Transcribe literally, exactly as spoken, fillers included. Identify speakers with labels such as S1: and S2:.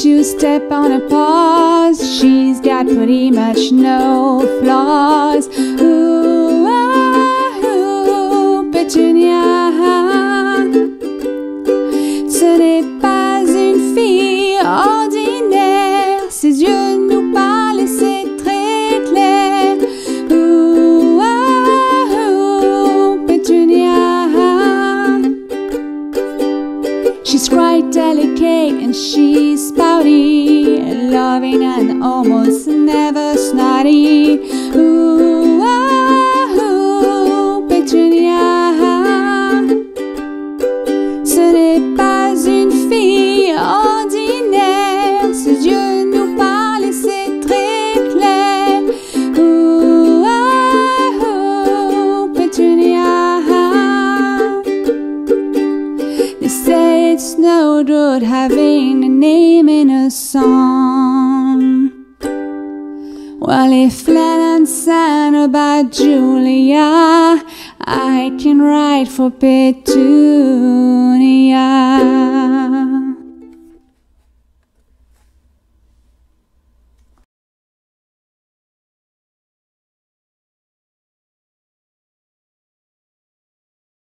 S1: to step on a pause. She's got pretty much no flaws. Ooh, ah, ooh, Petunia. Ce n'est pas une fille ordinaire. Ses yeux nous parlent et c'est très clair. Ooh, ah, ooh, Petunia. She's quite delicate and she's pouty, loving and almost never snotty. Ooh, ah, ooh, Petunia. Ce n'est pas une fille ordinaire. Ses yeux nous parlent et c'est très clair. Ooh, ah, ooh, Petunia. They say it's no good having a name in a song. Well, if Lennon sang about Julia, I can write for Petunia.